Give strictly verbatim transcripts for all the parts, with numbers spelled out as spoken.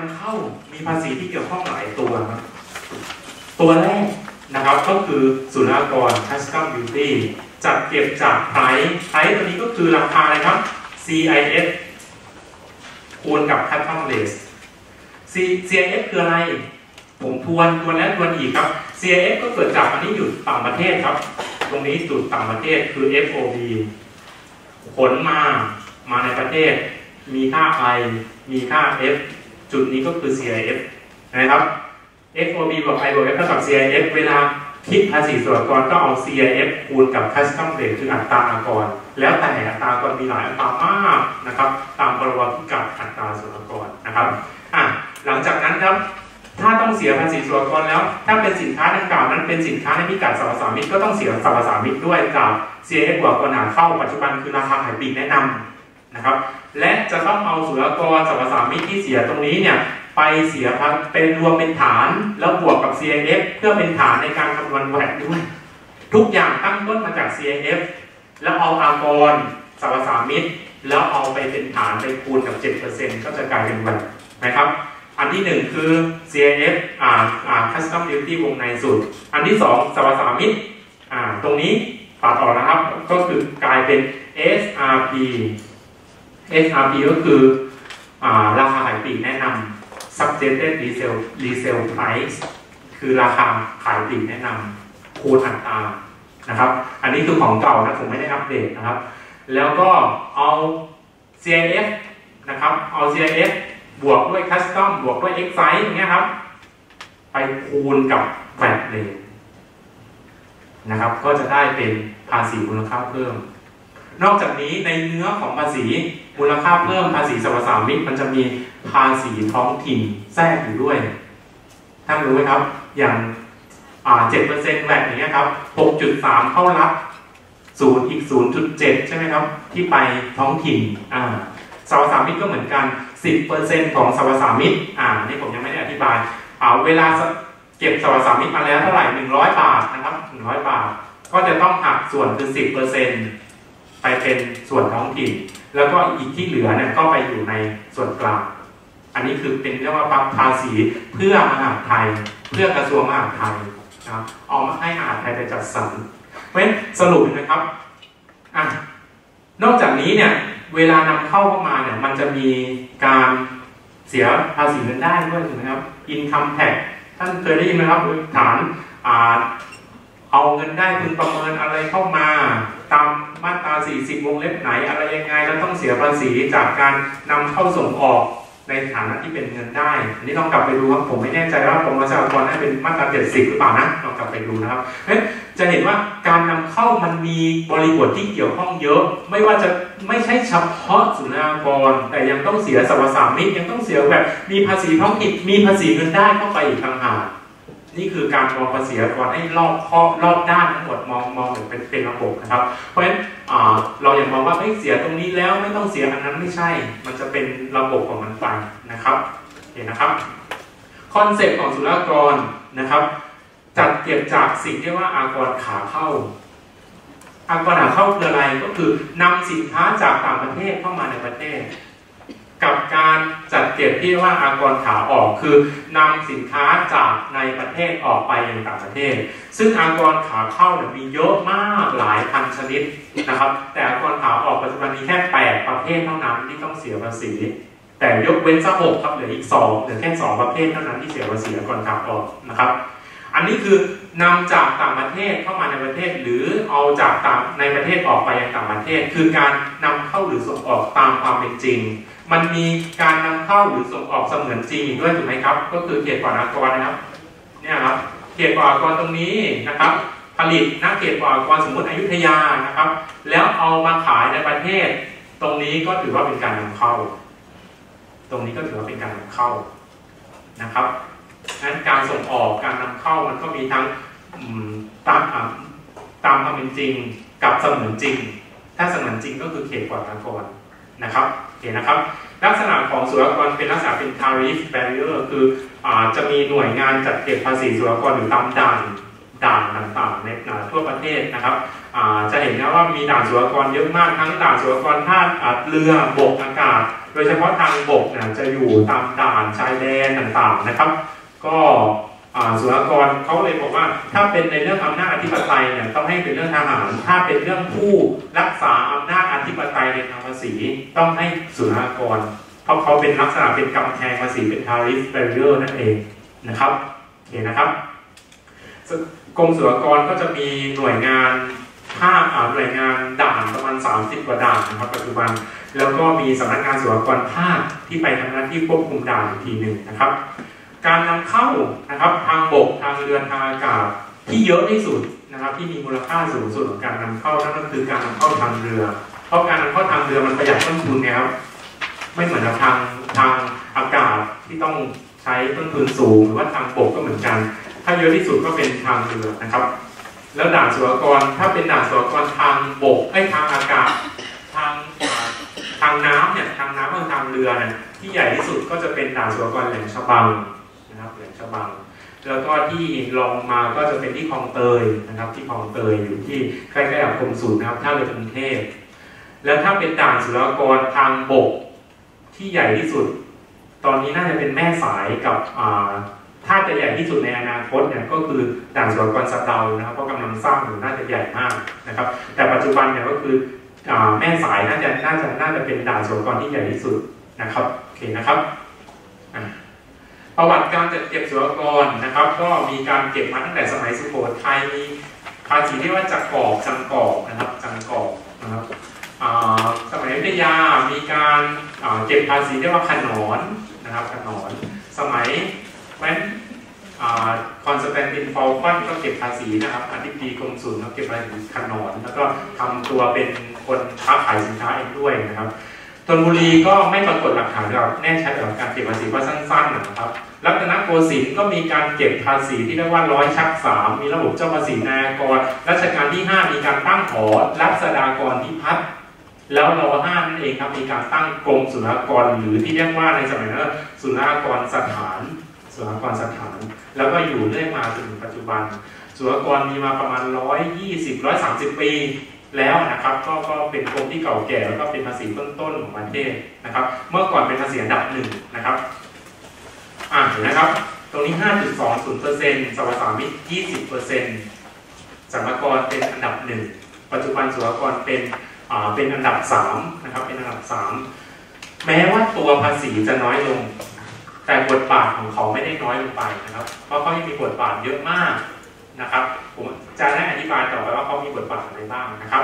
ำเข้ามีภาษีที่เกี่ยวข้องหลายตัวครับตัวแรกนะครับก็คือศุลกากร Custom Duty จัดเก็บจากไพรซ์ไพรซ์ตัวนี้ก็คือราคาเลยครับ ซี ไอ เอฟ คูณกับ Custom Rate ซี ไอ เอฟ คืออะไรผมทวนทวนแล้วทวนอีกครับ ซี ไอ เอฟ ก็เกิดจากอันนี้อยู่ต่างประเทศครับตรงนี้จุดต่างประเทศคือ เอฟ โอ บี ขนมามาในประเทศมีค่า I มีค่า F จุดนี้ก็คือ ซี ไอ เอฟ นะครับ เอฟ โอ บี บวก I บวก F เท่ากับ ซี ไอ เอฟ เวลาคิดภาษีศุลกากรก็เอา ซี ไอ เอฟ คูณกับ Custom Rate คืออัตราอากรแล้วแต่อัตรากรมีหลายอัตรามากนะครับตามพรบพิกัดอัตราศุลกากรนะครับอ่ะหลังจากนั้นครับถ้าต้องเสียภาษีศุลกากรแล้วถ้าเป็นสินค้าดังกล่าวนั้นเป็นสินค้าในพิกัดสรรพสามิตก็ต้องเสียสรรพสามิตด้วยกับ ซี ไอ เอฟ บวกปัญหาเข้าปัจจุบันคือราคาขายปลีกแนะนำนะครับและจะต้องเอาศุลกากรสรรพสามิตที่เสียตรงนี้เนี่ยไปเสียเป็นรวมเป็นฐานแล้วบวกกับ ซี ไอ เอฟ เพื่อเป็นฐานในการคำนวณแวตด้วยทุกอย่างตั้งต้นมาจาก ซี ไอ เอฟ แล้วเอาอากรสรรพสามิตแล้วเอาไปเป็นฐานไปคูณกับ เจ็ดเปอร์เซ็นต์ ก็จะกลายเป็นแวตนะครับอันที่หนึ่งคือ ซี ไอ เอฟ อ่าอ่า Custom Duty วงในสุดอันที่สองสรรพสามิตอ่าตรงนี้ตัดออกนะครับก็คือกลายเป็น เอส อาร์ พี เอส อาร์ พี ก็คืออ่าราคาขายปลีกแนะนำ Subjected Resale Resale Price คือราคาขายปลีกแนะนำคูณอัตรานะครับอันนี้คือของเก่านะผมไม่ได้อัปเดตนะครับแล้วก็เอา ซี ไอ เอฟ นะครับเอา ซี ไอ เอฟ บวกด้วย Custom บวกด้วย Excise อย่างเงี้ยครับไปคูณกับ แวต Rate นะครับก็จะได้เป็นภาษีมูลค่าเพิ่มนอกจากนี้ในเนื้อของภาษีมูลค่าเพิ่มภาษีสรรพสามิตมันจะมีภาษีท้องถิ่นแทรกอยู่ด้วยท่านรู้ไหมครับอย่างอ่า เจ็ดเปอร์เซ็นต์ แวตอย่างเงี้ยครับ หกจุดสาม เข้ารับศูนย์อีก ศูนย์จุดเจ็ด ใช่ไหมครับที่ไปท้องถิ่นอ่าสรรพสามิตก็เหมือนกัน สิบเปอร์เซ็นต์ ของสรรพสามิตอ่านี่ผมยังไม่ได้อธิบายอ่าเวลาเก็บสรรพสามิตมาแล้วเท่าไหร่หนึ่งร้อยบาทนะครับหนึ่งร้อยบาทก็จะต้องหักส่วนคือ สิบเปอร์เซ็นต์ ไปเป็นส่วนท้องถิ่นแล้วก็อีกที่เหลือเนี่ยก็ไปอยู่ในส่วนกลางอันนี้คือเป็นเรียกว่าภาษีเพื่อมหาดไทยเพื่อกระทรวงมหาดไทยนะเอามาให้มหาดไทยไปจัดสรรเพราะฉะนั้นสรุปนะครับอ่ะนอกจากนี้เนี่ยเวลานำเข้าเข้ามาเนี่ยมันจะมีการเสียภาษีเงินได้ด้วยถูกไหมครับ Income Tax ท่านเคยได้ยินไหมครับฐานอ่าเอาเงินได้พึงประเมินอะไรเข้ามาตามมาตราสี่สิบวงเล็บไหนอะไรยังไงแล้วต้องเสียภาษีจากการนำเข้าส่งออกในฐานะที่เป็นเงินได้อันนี้ต้องกลับไปดูครับผมไม่แน่ใจว่ากรมสรรพากรนั้นเป็นมาตราเจ็ดสิบหรือเปล่านะลองกลับไปดูนะครับเพราะฉะนั้นจะเห็นว่าการนำเข้ามันมีบริบทที่เกี่ยวข้องเยอะไม่ว่าจะไม่ใช่เฉพาะศุลกากรแต่ยังต้องเสียสรรพสามิตยังต้องเสียแบบมีภาษีท้องถิ่นมีภาษีเงินได้เข้าไปอีกต่างหากนี่คือการมองภาษีก่อนให้รอบครอบรอบด้านทั้งหมดมองมองเหมือนเป็นเป็นระบบนะครับเพราะฉะนั้นเราอย่ามองว่าไม่เสียตรงนี้แล้วไม่ต้องเสียอันนั้นไม่ใช่มันจะเป็นระบบของมันไปนะครับเห็นนะครับคอนเซ็ปต์ของศุลกากรนะครับจัดเก็บจากสิ่งที่ว่าอากรขาเข้าอากรขาเข้าคืออะไรก็คือนำสินค้าจากต่างประเทศเข้ามาในประเทศกับการจัดเก็บที่ว่าอากรขาออกคือนำสินค้าจากในประเทศออกไปยังต่างประเทศซึ่งอากรขาเข้าเนี่ยมีเยอะมากหลายพันชนิดนะครับแต่อากรขาออกปัจจุบันมีแค่แปดประเภทเท่านั้นที่ต้องเสียภาษีแต่ยกเว้นสักหกครับเหลืออีกสองเหลือแค่สองประเภทเท่านั้นที่เสียภาษีอากรขาออกนะครับอันนี้คือนำจากต่างประเทศเข้ามาในประเทศหรือเอาจากต่างในประเทศออกไปยังต่างประเทศคือการนำเข้าหรือส่งออกตามความเป็นจริงมันมีการนำเข้าหรือส่งออกเสมือนจริงอีกด้วยถูกไหมครับก็คือเขตปลอดอากรนะครับเนี่ยครับเขตปลอดอากรตรงนี้นะครับผลิตณเขตปลอดอากรสมมติอยุธยานะครับแล้วเอามาขายในประเทศตรงนี้ก็ถือว่าเป็นการนำเข้าตรงนี้ก็ถือว่าเป็นการนำเข้านะครับนั้นการส่งออกการนำเข้ามันก็มีทั้งตามตามความเป็นจริงกับเสมือนจริงถ้าเสมือนจริงก็คือเขตปลอดอากรนะครับโอเคนะครับลักษณะของศุลกากรเป็นลักษณะเป็น tariff barrier คืออาจะมีหน่วยงานจัดเก็บภาษีศุลกากรอยู่ตามด่านด่านต่างๆในทั่วประเทศนะครับจะเห็นนะว่ามีด่านศุลกากรเยอะมากทั้งด่านศุลกากรท่าเรือบกอากาศโดยเฉพาะทางบกเนี่ยจะอยู่ตามด่านชายแดนต่างๆนะครับก็ศุลกากรเขาเลยบอกว่าถ้าเป็นในเรื่องอำนาจอธิปไตยเนี่ยต้องให้เป็นเรื่องทหารถ้าเป็นเรื่องผู้รักษาอำนาจอธิปไตยในทางภาษีต้องให้ศุลกากรเพราะเขาเป็นลักษณะเป็นกำแพงภาษีเป็น tariff barrier นั่นเองนะครับโอเคนะครับกรมศุลกากรก็จะมีหน่วยงานภาคหน่วยงานด่านประมาณสามสิบกว่าด่านนะครับปัจจุบันแล้วก็มีสำนักงานศุลกากรภาคที่ไปทำหน้าที่ควบคุมด่านอีกทีหนึ่งนะครับการนำเข้านะครับทางบกทางเรือทางอากาศที่เยอะที่สุดนะครับที่มีมูลค่าสูงสุดของการนำเข้านั่นก็คือการนำเข้าทางเรือเพราะการนำเข้าทางเรือมันประหยัดต้นทุนนะครับไม่เหมือนกับทางทางอากาศที่ต้องใช้ต้นทุนสูงหรือว่าทางบกก็เหมือนกันถ้าเยอะที่สุดก็เป็นทางเรือนะครับแล้วด่านศุลกากรถ้าเป็นด่านศุลกากรทางบกไอ้ทางอากาศทางทางน้ำเนี่ยทางน้ำกับทางเรือเนี่ยที่ใหญ่ที่สุดก็จะเป็นด่านศุลกากรแหลมฉบังนะครับแหลมฉบังแล้วก็ที่รองมาก็จะเป็นที่คลองเตยนะครับที่คลองเตยอยู่ที่ใกล้ๆกับกรมศุลนะครับท่าเรือกรุงเทพแล้วถ้าเป็นด่านศุลกากรทางบกที่ใหญ่ที่สุดตอนนี้น่าจะเป็นแม่สายกับถ้าจะใหญ่ที่สุดในอนาคตเนี่ยก็คือด่านศุลกากรสะเดานะครับเพราะกำลังสร้างอยู่น่าจะใหญ่มากนะครับแต่ปัจจุบันเนี่ยก็คือแม่สายน่าจะน่าจะน่าจะเป็นด่านศุลกากรที่ใหญ่ที่สุดนะครับโอเคนะครับประวัติการจัดเก็บศุลกากรนะครับก็มีการเก็บมาตั้งแต่สมัยสุโขทัยมีภาษีที่ว่าจักกอกจังกอกนะครับจังกอกนะครับสมัยอยุธยามีการเก็บภาษีที่ว่าขนอนนะครับขนอนสมัยแม้คอนสแตนตินฟอลคอนก็เก็บภาษีนะครับอธิบดีกรมศุลก็เก็บภาษีขนอนแล้วก็ทำตัวเป็นคนค้าขายสินค้าเองด้วยนะครับธนบุรีก็ไม่ปรากฏหลักฐานแบบแน่ชัดกับการเก็บภาษีว่าสั้นๆนะครับรัตนโกสินทร์ก็มีการเก็บภาษีที่เรียกว่าร้อยชักสามมีระบบเจ้าภาษีนายกรรัชกาลที่ห้ามีการตั้งหอรัศดากรพิพัฒน์แล้วรอห้านั่นเองครับมีการตั้งกรมศุลกากรหรือที่เรียกว่าในสมัยนั้นศุลกากรสถานศุลกากรสถานแล้วก็อยู่เรื่อยมาจนถึงปัจจุบันศุลกากรมีมาประมาณหนึ่งร้อยยี่สิบ หนึ่งร้อยสามสิบปีแล้วนะครับก็ก็เป็นกรมที่เก่าแก่แล้วก็เป็นภาษีต้นๆของประเทศนะครับเมื่อก่อนเป็นภาษีอันดับหนึ่งนะครับอ่าเห็นนะครับตรงนี้ ห้าจุดสองศูนย์เปอร์เซ็นต์ สรรพสามิต ยี่สิบเปอร์เซ็นต์ สรรพากรเป็นอันดับหนึ่งปัจจุบันศุลกากรเป็นอ่าเป็นอันดับสามนะครับเป็นอันดับสามแม้ว่าตัวภาษีจะน้อยลงแต่บทบาทของเขาไม่ได้น้อยลงไปนะครับเพราะเขายังมีบทบาทเยอะมากนะครับผมจะได้อธิบายต่อไปว่าเขามีบทบาทอะไรบ้างนะครับ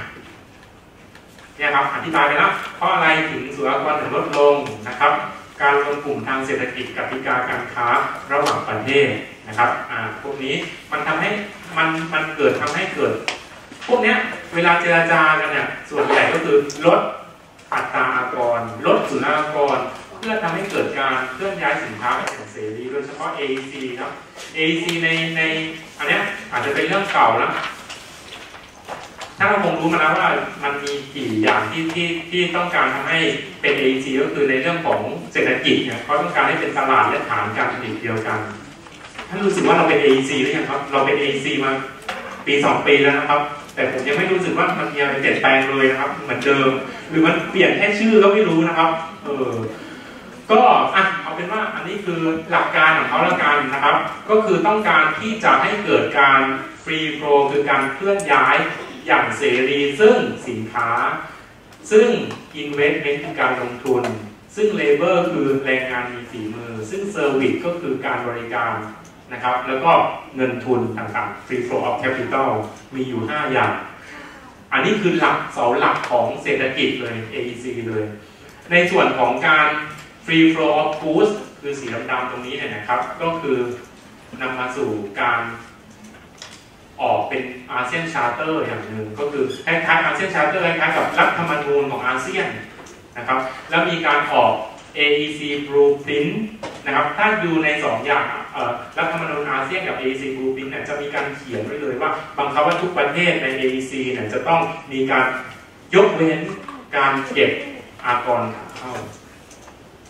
เนี่ยครับอธิบายไปแล้วเพราะอะไรถึงศุลกากรถึงลดลงนะครับการรวมกลุ่มทางเศรษฐกิจกติกาการค้าระหว่างประเทศนะครับอ่าพวกนี้มันทำให้มันมันเกิดทำให้เกิดพวกเนี้ยเวลาเจรจากันเนี่ยส่วนใหญ่ก็คือลดอัตราอากรลดศุลกากรเพื่อทำให้เกิดการเคลื่อนย้ายสินค้าอย่างเสรีโดยเฉพาะ เอ อี ซี ครับ เอ อี ซี ในในอันนี้อาจจะเป็นเรื่องเก่านะถ้าเราคงรู้มาแล้วว่ามันมีกี่อย่างที่ที่ที่ต้องการทำให้เป็น เอ อี ซี ก็คือในเรื่องของเศรษฐกิจเนี่ยเขาต้องการให้เป็นตลาดและฐานการผลิตเดียวกันท่านรู้สึกว่าเราเป็น เอ อี ซี หรือยังครับเราเป็น เอ อี ซี มาปีสองปีแล้วนะครับแต่ผมยังไม่รู้สึกว่ามันมีอะไรเปลี่ยนแปลงเลยนะครับเหมือนเดิมหรือมันเปลี่ยนแค่ชื่อก็ไม่รู้นะครับเออก็อ่ะเอาเป็นว่าอันนี้คือหลักการของเขาละกันนะครับก็คือต้องการที่จะให้เกิดการฟรีโฟลว์คือการเคลื่อนย้ายอย่างเสรีซึ่งสินค้าซึ่ง investment คือการลงทุนซึ่ง labor คือแรงงานมีฝีมือซึ่ง service ก็คือการบริการนะครับแล้วก็เงินทุนต่างๆ free flow of capital มีอยู่ห้าอย่างอันนี้คือหลักเสาหลักของเศรษฐกิจเลย เอ อี ซี เลยในส่วนของการ free flow of goods คือสีดำๆตรงนี้เนี่ยนะครับก็คือนำมาสู่การออกเป็นอาเซียนชาร์เตอร์อย่างหนึ่งก็คือคล้ายๆอาเซียนชาร์เตอร์คล้ายๆกับรัฐธรรมนูญของอาเซียนนะครับแล้วมีการออก เอ อี ซี Blueprint นะครับถ้าดูในสองอย่างรัฐธรรมนูญอาเซียนกับ เอ อี ซี Blueprint เนี่ยจะมีการเขียนไว้เลยว่าบังคับว่าทุกประเทศใน เอ อี ซี เนี่ยจะต้องมีการยกเว้นการเก็บอากรขาเข้า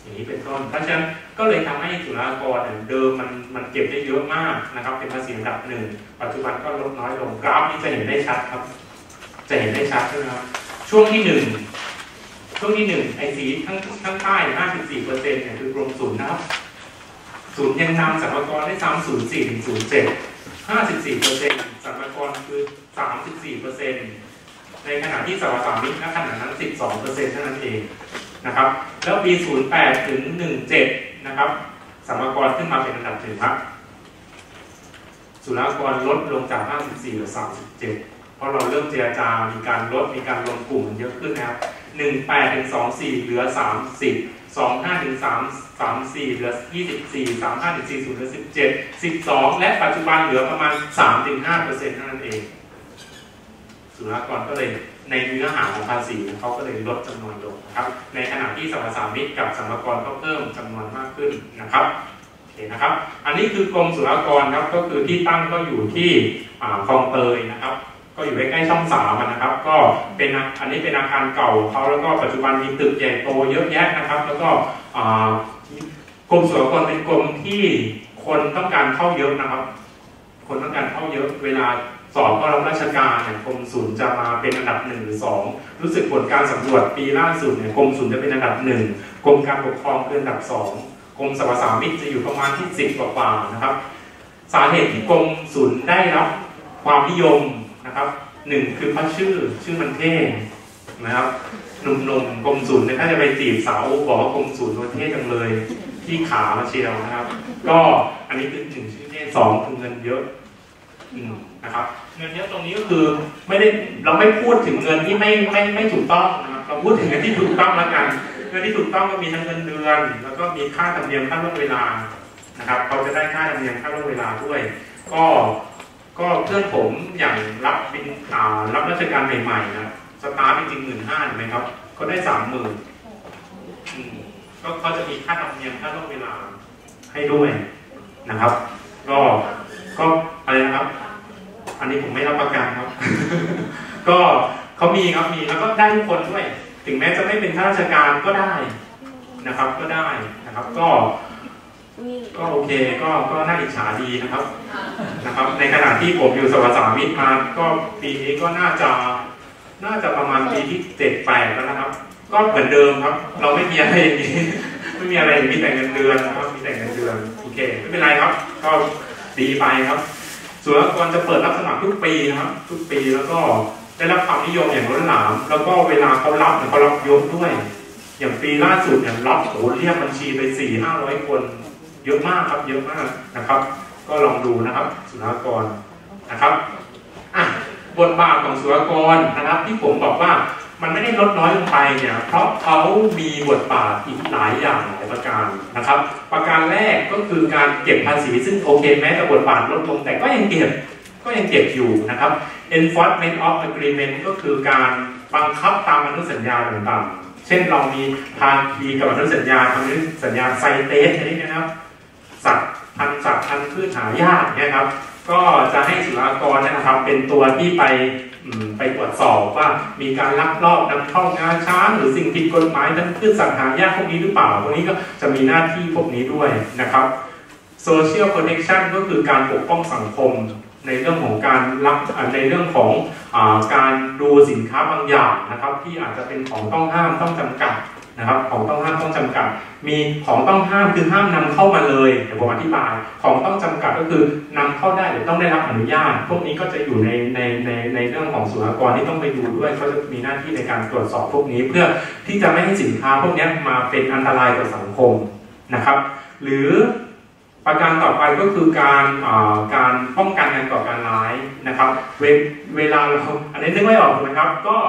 อย่างนี้เป็นต้นเพราะฉะนั้นก็เลยทำให้ศุลกากรเนี่ยเดิมมันมันเก็บได้เยอะมากนะครับเป็นภาษีอันดับหนึ่งปัจจุบันก็ลดน้อยลงกราฟนี้จะเห็นได้ชัดครับจะเห็นได้ชัดใช่ไหมครับช่วงที่หนึ่งช่วงที่หนึ่งไอสีข้างข้างใต้ห้าสิบสี่เปอร์เซ็นต์เนี่ยคือกรมศุลนะครับศูนย์ยังนำสรรพากรได้ซ้ำศูนย์สี่ถึงศูนย์เจ็ดห้าสิบสี่เปอร์เซ็นต์สรรพากรคือสามสิบสี่เปอร์เซ็นต์ในขณะที่สรรพสามิตณขณะนั้นสิบสองเปอร์เซ็นต์เท่านั้นเองนะครับแล้วปีศูนย์แปดถึงหนึ่งเจ็ดนะครับสรรพากรขึ้นมาเป็นอันดับหนึ่งครับศุลกากรลดลงจากห้าสิบสี่เหลือสามสิบเจ็ดเพราะเราเริ่มเจรจามีการลดมีการรวมกลุ่มเยอะขึ้นนะครับหนึ่งแปดถึงสองสี่เหลือสามสิบสองห้าถึงสามสามสี่เหลือยี่สิบสี่สามห้าถึงสี่ศูนย์เหลือสิบเจ็ดสิบสองและปัจจุบันเหลือประมาณสามถึงห้าเปอร์เซ็นต์เท่านั้นเองศุลกากรก็เลยในเนื้อหาของภาษีเขาก็เลยลดจำนวนลงนะครับในขณะที่สรรพสามิตกับสรรพากรก็เพิ่มจำนวนมากขึ้นนะครับโอเคนะครับอันนี้คือกรมศุลกากรครับก็คือที่ตั้งก็อยู่ที่คลองเตยนะครับก็อยู่ใกล้ๆช่องสามนะครับก็เป็นอันนี้เป็นอาคารเก่าเขาแล้วก็ปัจจุบันมีตึกใหญ่โตเยอะแยะนะครับแล้วก็กรมศุลกากรเป็นกรมที่คนต้องการเข้าเยอะนะครับคนต้องการเข้าเยอะเวลาสอบเข้ารับราชการเนี่ยกรมศุลจะมาเป็นอันดับหนึ่งหรือสองรู้สึกผลการสำรวจปีล่าสุดเนี่ยกรมศุลจะเป็นอันดับหนึ่งกรมการปกครองเป็นอันดับสองกรมสรรพสามิตจะอยู่ประมาณที่สิบกว่าๆนะครับสาเหตุที่กรมศุลได้รับความนิยมนะครับหนึ่งคือเพราะชื่อชื่อมันเท่นะครับหนุ่มๆกรมศุลเนี่ยถ้าจะไปจีบสาวบอกว่ากรมศุลมันเท่จังเลยที่ขามาเชียวนะครับก็อันนี้คือหนึ่งชื่อเท่สองคือเงินเยอะนะครับเงินเยอะตรงนี้ก็คือไม่ได้เราไม่พูดถึงเงินที่ไม่ไม่ไม่ถูกต้องนะครับเราพูดถึงเงินที่ถูกต้องแล้วกันเงินที่ถูกต้องก็มีทั้งเงินเดือนแล้วก็มีค่าธรรมเนียมค่าล่วงเวลานะครับเขาจะได้ค่าธรรมเนียมค่าล่วงเวลาด้วยก็ก็เพื่อนผมอย่างรับบินอ่ารับราชการใหม่ๆนะสตาร์ทจริงๆหมื่นห้าถูกไหมครับก็ได้สามหมื่นก็เขาจะมีค่าธรรมเนียมค่าล่วงเวลาให้ด้วยนะครับก็ก็อะไรนะครับอันนี้ผมไม่รับประกันครับ ก็เขามีครับมีแล้วก็ได้ทุกคนด้วยถึงแม้จะไม่เป็นข้าราชการก็ได้นะครับก็ได้นะครับก็ก็โอเคก็ก็น่าอิจฉาดีนะครับนะครับในขณะที่ผมอยู่สรรพสามิตมาก็ปีนี้ก็น่าจะน่าจะประมาณปีที่เจ็ดแปดแล้วนะครับก็เหมือนเดิมครับเราไม่มีอะไรอย่างนี้ไม่มีอะไรมีแต่เงินเดือนนะครับมีแต่เงินเดือนโอเคไม่เป็นไรครับก็ดีไปครับศุลกากรจะเปิดรับสมัครทุกปีนะครับทุกปีแล้วก็ได้รับความนิยมอย่างล้นหลามแล้วก็เวลาเขารับเนี่ยเขารับเยอะด้วยอย่างปีล่าสุดเนี่ยรับโหเรียกบัญชีไปสี่ห้าร้อยคนเยอะมากครับเยอะมากนะครับก็ลองดูนะครับศุลกากรนะครับอ่ะบทบาทของศุลกากรนะครับที่ผมบอกว่ามันไม่ได้ลดน้อยลงไปเนี่ยเพราะเขามีบทบาทอีกหลายอย่างหลายประการนะครับประการแรกก็คือการเก็บภาษีซึ่งโอเคแม้แต่บทบาทลดลงแต่ก็ยังเก็บก็ยังเก็บอยู่นะครับ enforcement of agreement ก็คือการบังคับตามอนุสัญญาต่างๆเช่นเรามีภาคีกับอนุสัญญาอนุสัญญาไซเตสอะไรนี้นะครับสัตว์พันธุ์สัตว์พันธุ์พืชหายากเนี่ยครับก็จะให้ศุลกากรนะครับเป็นตัวที่ไปไปตรวจสอบว่ามีการลักลอบนำเข้างาช้างหรือสิ่งผิดกฎหมายทั้งพืชสัตว์หายากพวกนี้หรือเปล่าพวกนี้ก็จะมีหน้าที่พวกนี้ด้วยนะครับ social protection ก็คือการปกป้องสังคมในเรื่องของการรักในเรื่องของอ่าการดูสินค้าบางอย่างนะครับที่อาจจะเป็นของต้องห้ามต้องจำกัดนะครับของต้องห้ามต้องจำกัดมีของต้องห้ามคือห้ามนำเข้ามาเลยเดี๋ยวผมอธิบายของต้องจำกัดก็คือนำเข้าได้หรือต้องได้รับอนุญาตพวกนี้ก็จะอยู่ในในในในเรื่องของศุลกากรที่ต้องไปดูด้วยเขาจะมีหน้าที่ในการตรวจสอบพวกนี้เพื่อที่จะไม่ให้สินค้าพวกนี้มาเป็นอันตรายต่อสังคมนะครับหรือประการต่อไปก็คือการการป้องกันการก่อการร้ายนะครับเวเวลาเราอันนี้นึกไม่ออกนะครับก็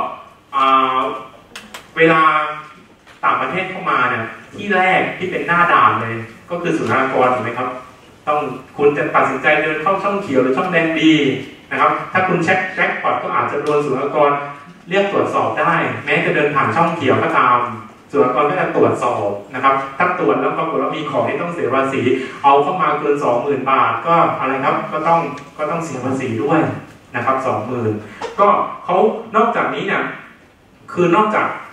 เวลาต่างประเทศเข้ามาเนี่ยที่แรกที่เป็นหน้าด่านเลยก็คือศุลกากรถูกไหมครับต้องคุณจะตัดสินใจเดินเข้าช่องเขียวหรือช่องแดงดีนะครับถ้าคุณเช็คแจ็คพอตก็อาจจะโดนศุลกากรเรียกตรวจสอบได้แม้จะเดินผ่านช่องเขียวก็ตามศุลกากรก็จะตรวจสอบนะครับถ้าตรวจแล้วปรากฏว่ามีของที่ต้องเสียภาษีเอาเข้ามาเกิน สองหมื่น บาทก็อะไรครับก็ต้องก็ต้องเสียภาษีด้วยนะครับ สองหมื่น ก็เขานอกจากนี้เนี่ยคือนอกจาก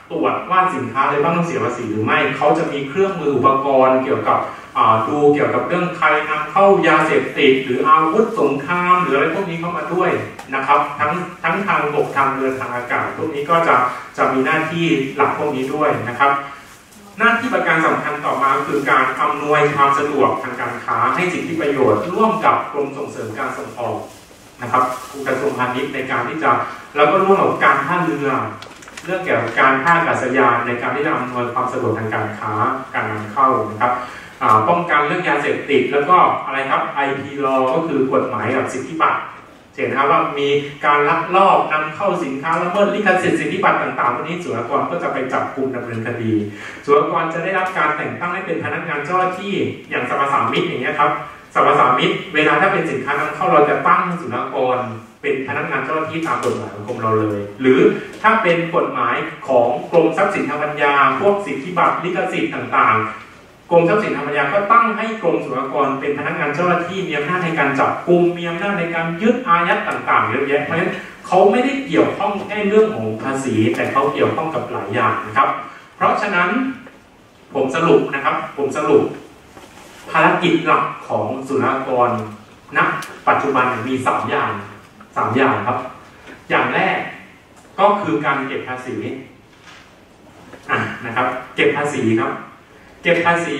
ตรวจว่าสินค้าอะไรบ้างต้องเสียภาษีหรือไม่เขาจะมีเครื่องมืออุปกรณ์เกี่ยวกับดูเกี่ยวกับเรื่องใครนำเข้ายาเสพติดหรืออาวุธสงครามหรืออะไรพวกนี้เข้ามาด้วยนะครับทั้งทั้งทางบกทางเรือทางอากาศพวกนี้ก็จะจะมีหน้าที่หลักพวกนี้ด้วยนะครับหน้าที่ประการสำคัญต่อมาคือการอำนวยความสะดวกทางการค้าให้สิทธิประโยชน์ร่วมกับกรมส่งเสริมการส่งออกนะครับกระทรวงพาณิชย์ในการที่จะแล้วก็ร่วมกับการท่าเรือเรื่องเกี่ยวกับการท่าอากาศยานในการที่จะอำนวยความสะดวกทางการค้าการนำเข้านะครับป้องกันเรื่องยาเสพติดแล้วก็อะไรครับ ไอ พี Law ก็คือกฎหมายกับสิทธิบัตรเห็นนะครับว่ามีการลักลอบนำเข้าสินค้าละเมิดลิขสิทธิ์สิทธิบัตรต่างๆพวกนี้ศุลกากรก็จะไปจับกุมดำเนินคดีศุลกากรจะได้รับการแต่งตั้งให้เป็นพนักงานเจ้าหน้าที่อย่างสรรพสามิตอย่างเงี้ยครับสรรพสามิตเวลาถ้าเป็นสินค้านำเข้าเราจะตั้งศุลกากรเป็นพนักงานเจ้าหน้าที่ตามกฎหมายของกรมเราเลยหรือถ้าเป็นกฎหมายของกรมทรัพย์สินทางปัญญาพวกสิทธิบัตรลิขสิทธิ์ต่างๆกรมทรัพย์สินทางปัญญาก็ตั้งให้กรมศุลกากรเป็นพนักงานเจ้าหน้าที่มีอำนาจในการจับกุมมีอำนาจในการยึดอายัดต่างๆเยอะแยะเพราะฉะนั้นเขาไม่ได้เกี่ยวข้องแค่เรื่องของภาษีแต่เขาเกี่ยวข้องกับหลายอย่างนะครับเพราะฉะนั้นผมสรุปนะครับผมสรุปภารกิจหลักของศุลกากรณปัจจุบันมีสามอย่างสามอย่างครับอย่างแรกก็คือการเก็บภาษีอ่ะนะครับเก็บภาษีครับเก็บภาษี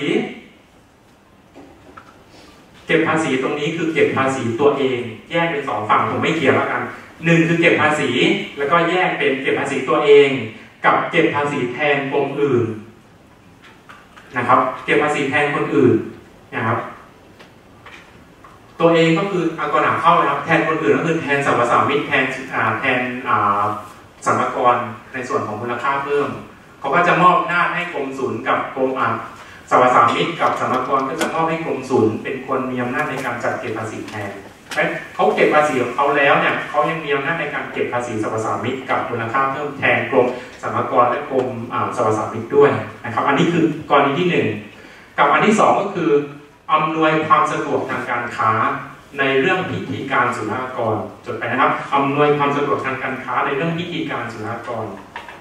เก็บภาษีตรงนี้คือเก็บภาษีตัวเองแยกเป็นสองฝั่งผมไม่เขียนแล้วกันหนึ่งคือเก็บภาษีแล้วก็แยกเป็นเก็บภาษีตัวเองกับเก็บภาษีแทนกรมอื่นนะครับเก็บภาษีแทนคนอื่นนะครับตัวเองก็คืออากรนำเข้านะครับแทนคนอื่นก็คือแทนสรรพสามิตแทนแทนสรรพากรในส่วนของมูลค่าเพิ่มเขาก็จะมอบหน้าให้กรมศุลกับกรมสรรพสามิตกับสรรพากรก็จะมอบให้กรมศุลเป็นคนมีอำนาจในการจัดเก็บภาษีแทนเขาเก็บภาษีของเขาแล้วเนี่ยเขายังมีอำนาจในการเก็บภาษีสรรพสามิตกับมูลค่าเพิ่มแทนกรมสรรพากรและกรมสรรพสามิตด้วยนะครับอันนี้คือกรณีที่หนึ่งกับอันที่สองก็คืออำนวยความสะดวกทางการค้าในเรื่องพิธีการศุลกากรจดไปนะครับอำนวยความสะดวกทางการค้าในเรื่องพิธีการศุลกากร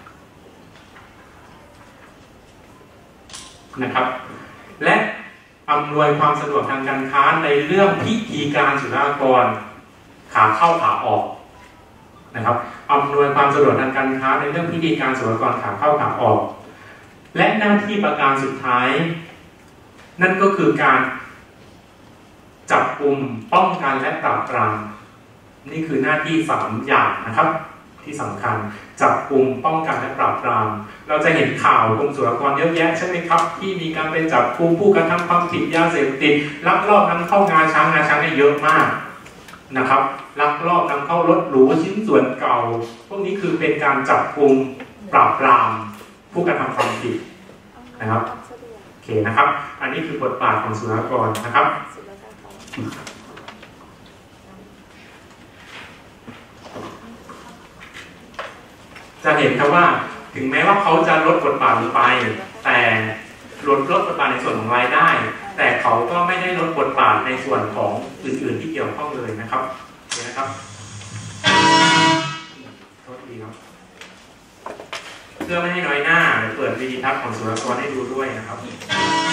นะครับและอำนวยความสะดวกทางการค้าในเรื่องพิธีการศุลกากรขาเข้าขาออกนะครับอำนวยความสะดวกทางการค้าในเรื่องพิธีการศุลกากรขาเข้าขาออกและหน้าที่ประการสุดท้ายนั่นก็คือการจับกุมป้องกันและปราบปรามนี่คือหน้าที่สามอย่างนะครับที่สำคัญจับกุมป้องกันและปราบปรามเราจะเห็นข่าวกรมศุลกากรเยอะแยะใช่ไหมครับที่มีการไปจับกุมผู้กระทำความผิดยาเสพติดลักลอบนำเข้างาช้างงาช้างเนี่ยเยอะมากนะครับลักลอบนำเข้ารถหรูชิ้นส่วนเก่าพวกนี้คือเป็นการจับกุมปราบปรามผู้กระทำความผิดนะครับโอเคนะครับอันนี้คือบทบาทของศุลกากรนะครับจะเห็นครับว่าถึงแม้ว่าเขาจะลดบทบาทลงไปแต่ลดลดบทบาทในส่วนของรายได้แต่เขาก็ไม่ได้ลดบทบาทในส่วนของอื่นๆที่เกี่ยวข้องเลยนะครับเห็นนะครับโทษทีครับเพื่อไม่ให้น้อยหน้าเปิดวิดีทัศน์ของศุลกากรให้ดูด้วยนะครับ